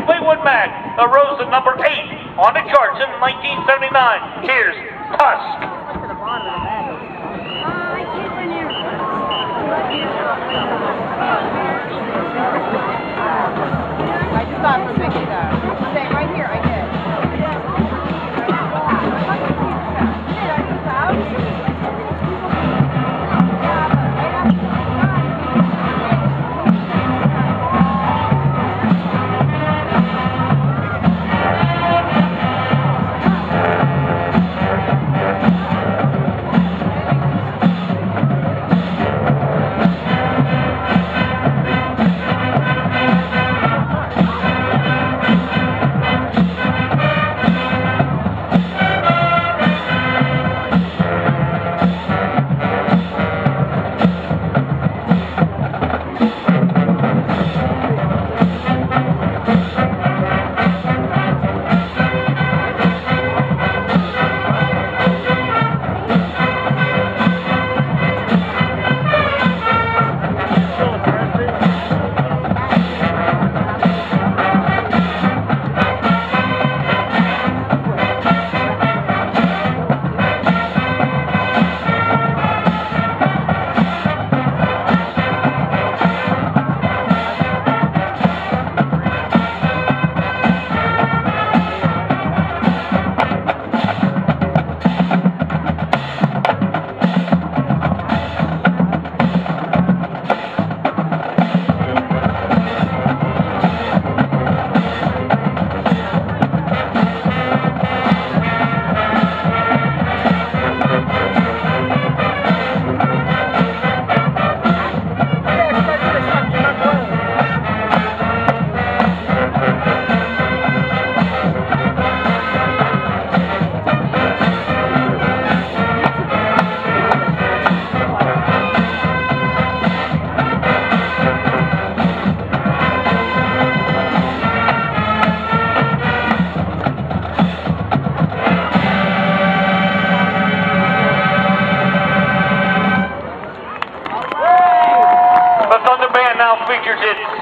Fleetwood Mac arose at number 8 on the charts in 1979. Here's Tusk. I just got it from Mickey though. Stay right here, I did. Now features its